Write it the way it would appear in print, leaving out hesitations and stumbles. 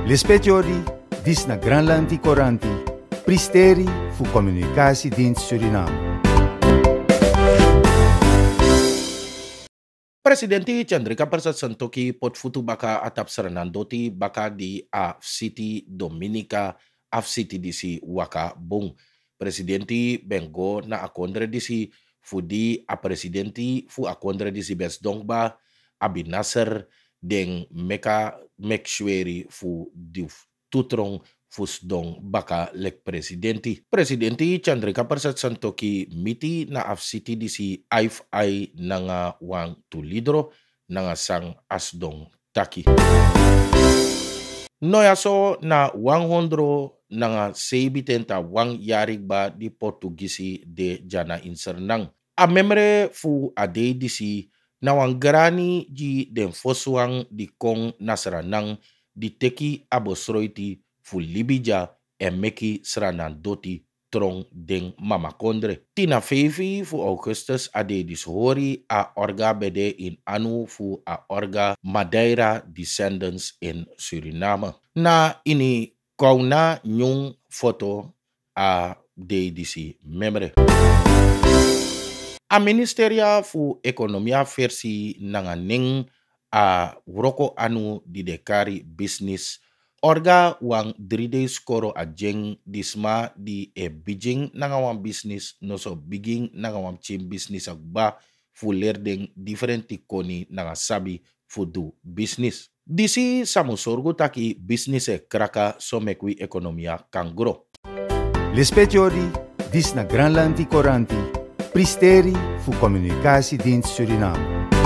L'espetiori, dis na Granlandi Coranti, pristeri fu Communicatiedienst Suriname. Presidenti Chandrika Persat Santoki potfutu baka atap Serenandoti baka di a City Dominica af City disi waka bung. Presidenti bengo na akondre disi fudi a presidenti fu akondre disi Besdongba Abi Nasser den meka mekshweri fu di tutrong fusdong baka lek presidenti. Presidenti Chandrika Persat Santoki miti na af City disi aif ay nanga wang tulidro nanga sang asdong taki. Noyaso na wang hondro nanga seibitenta wang yarig ba di Portugisi de jana insernang. A memre fu ade disi na wang grani ji den foswang di kong nasranang di teki abosroiti fu libija en meki sranandoti trong den mamakondre. Tina fevi fu Augustus ade dishori a orga bede in anu fu a orga Madeira descendants in Suriname. Na ini kauna nyung foto a de disi memre. A ministeria fu ekonomia versi nanga ning a wroko anu di dekari business orga wang 3 days koro a jeng disma di bijing nanga wang business no so biging nanga wang chim business agba fu lerdeng differenti koni nanga sabi fu du business. Disi samu sorgu taki business e kraka so mekwi ekonomia kangro. L'espetiori, dis na Granlandi Coranti, pristeri fu Communicatiedienst Suriname.